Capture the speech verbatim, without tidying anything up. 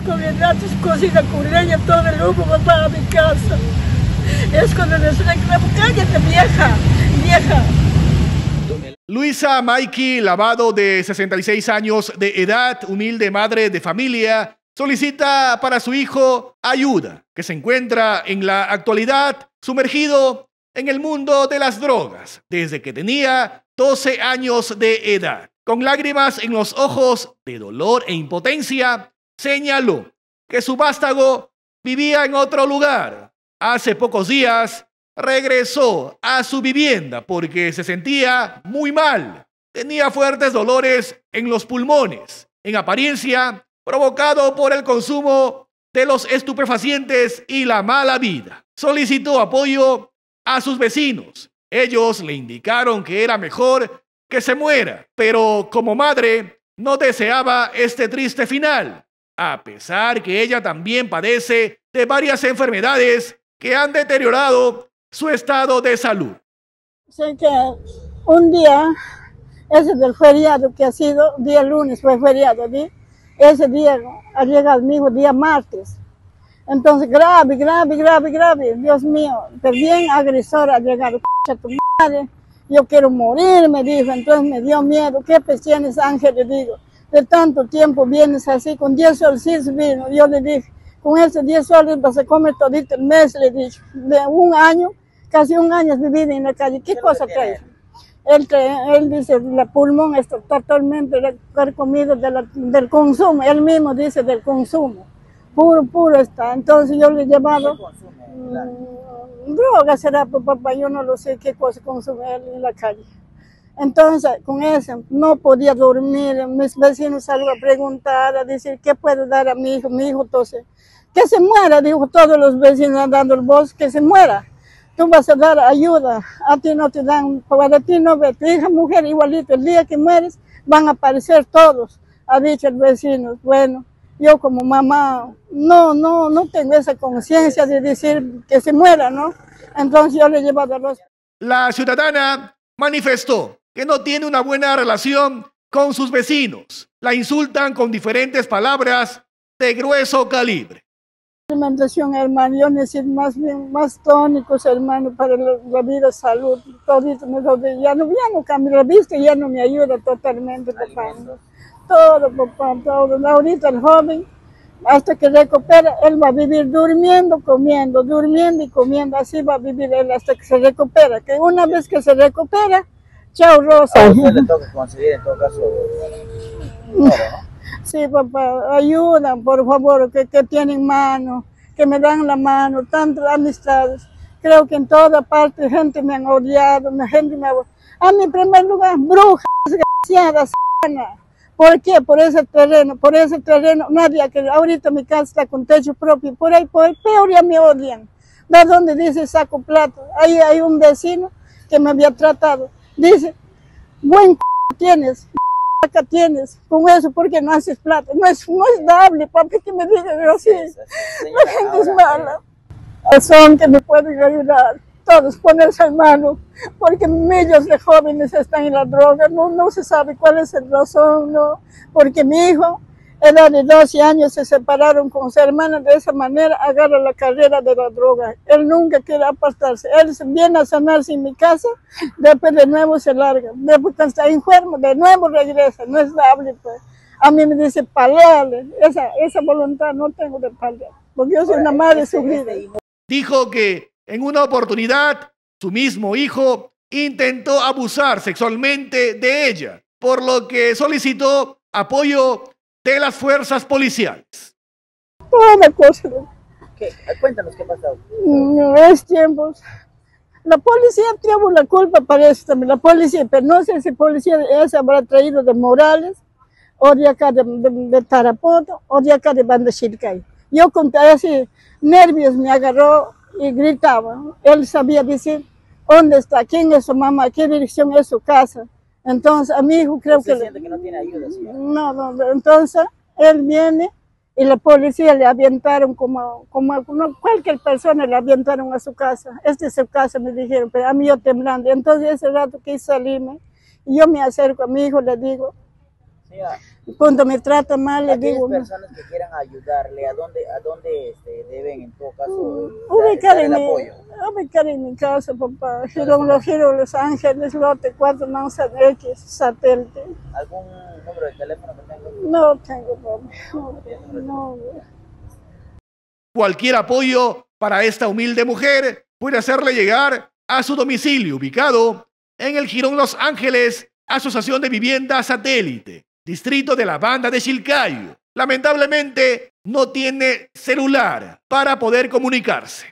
con el rato, cocina con leña, todo el humo va para mi casa. Es cuando les reclamo, cállate vieja, vieja. Luisa Maiki Lavado, de sesenta y seis años de edad, humilde madre de familia, solicita para su hijo ayuda, que se encuentra en la actualidad sumergido en el mundo de las drogas desde que tenía doce años de edad. Con lágrimas en los ojos de dolor e impotencia, señaló que su vástago vivía en otro lugar. Hace pocos días regresó a su vivienda porque se sentía muy mal. Tenía fuertes dolores en los pulmones, en apariencia provocado por el consumo de los estupefacientes y la mala vida. Solicitó apoyo a sus vecinos. Ellos le indicaron que era mejor que se muera, pero como madre no deseaba este triste final, a pesar que ella también padece de varias enfermedades que han deteriorado su estado de salud. Sé que un día, ese del feriado que ha sido, día lunes fue feriado, ¿sí? Ese día ha llegado mi hijo día martes. Entonces, grave, grave, grave, grave, Dios mío, pero bien agresor ha llegado, a tu madre, yo quiero morir, me dijo. Entonces me dio miedo. ¿Qué pues tienes, Ángel? Le digo, de tanto tiempo vienes así, con diez soles vino. Yo le dije, con esos diez soles vas a comer todito el mes, le dije, de un año, casi un año has vivido en la calle. ¿Qué cosa traes? Él, él dice, el pulmón está totalmente comido de la, del consumo, él mismo dice del consumo, puro, puro está. Entonces yo le he llevado, mmm, droga será, papá, yo no lo sé qué cosa consume él en la calle. Entonces con eso no podía dormir, mis vecinos salieron a preguntar, a decir, ¿qué puedo dar a mi hijo? Mi hijo entonces, que se muera, dijo todos los vecinos dando el voz, que se muera. Tú vas a dar ayuda, a ti no te dan, para ti no ve, tu hija mujer igualito, el día que mueres van a aparecer todos, ha dicho el vecino. Bueno, yo como mamá no, no, no tengo esa conciencia de decir que se muera, ¿no? Entonces yo le he llevado a los... La ciudadana manifestó que no tiene una buena relación con sus vecinos. La insultan con diferentes palabras de grueso calibre. Alimentación, hermano, yo necesito más bien, más tónicos, hermano, para la, la vida, salud, todito, ya no, ya no cambia, la vista ya no me ayuda totalmente, papá, todo, papá, todo, ahorita el joven, hasta que recupera, él va a vivir durmiendo, comiendo, durmiendo y comiendo, así va a vivir él hasta que se recupera, que una vez que se recupera, chao, Rosa. A usted le toca conseguir en todo caso, no, ¿no? Sí, papá, ayudan, por favor, que, que tienen mano, que me dan la mano, tantas amistades. Creo que en toda parte gente me han odiado, la gente me ha... A mi primer lugar, brujas, desgraciadas, sana. ¿Por qué? Por ese terreno, por ese terreno, nadie, que ahorita mi casa está con techo propio, por ahí, por ahí, peor ya me odian. ¿De dónde dice saco plato? Ahí hay un vecino que me había tratado, dice, buen c*** tienes, acá tienes, con eso, porque no haces plata? No es, no es dable, papi, que me digan así. La gente es mala. Son que me pueden ayudar, todos ponerse en mano, porque millones de jóvenes están en la droga, no, no se sabe cuál es el razón, no, porque mi hijo, edad de doce años, se separaron con su hermana, de esa manera agarra la carrera de la droga. Él nunca quiere apartarse, él viene a sanarse en mi casa, después de nuevo se larga, después que está enfermo, de nuevo regresa, no es dable, pues. A mí me dice palearle, esa, esa voluntad no tengo de palear, porque yo soy una madre sufrida. Dijo que en una oportunidad su mismo hijo intentó abusar sexualmente de ella, por lo que solicitó apoyo de las fuerzas policiales. Toda cosa. ¿Qué? Cuéntanos qué pasó. No es tiempo. La policía tuvo la culpa para eso también, la policía, pero no sé si policía ese habrá traído de Morales, o de acá de, de, de Tarapoto, o de acá de Banda Chircay. Yo conté así, nervios me agarró y gritaba. Él sabía decir, ¿dónde está? ¿Quién es su mamá? ¿Qué dirección es su casa? Entonces, a mi hijo creo que... siente que no tiene ayuda, señora? No, no, entonces él viene y la policía le avientaron como, como no, cualquier persona le avientaron a su casa. Esta es su casa, me dijeron, pero a mí yo temblando. Entonces ese rato quise salirme y yo me acerco a mi hijo, le digo, Señora, Cuando me trata mal, le aquellas digo, personas que quieran ayudarle, ¿a dónde, a dónde este, deben en todo caso ubicar dar en, el mi, apoyo? ubicar en mi casa, papá. Girón Los Giros, Los Ángeles, lote cuatro, Manzana X, satélite. ¿Algún número de teléfono que tenga? No tengo, papá. No, no. Cualquier apoyo para esta humilde mujer puede hacerle llegar a su domicilio ubicado en el Jirón Los Ángeles, Asociación de Vivienda Satélite, distrito de la Banda de Chilcayo. Lamentablemente no tiene celular para poder comunicarse.